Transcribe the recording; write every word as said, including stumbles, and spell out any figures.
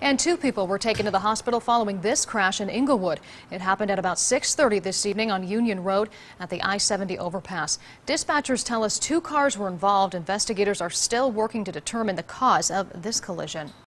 And two people were taken to the hospital following this crash in Englewood. It happened at about six thirty this evening on Union Road at the I seventy overpass. Dispatchers tell us two cars were involved. Investigators are still working to determine the cause of this collision.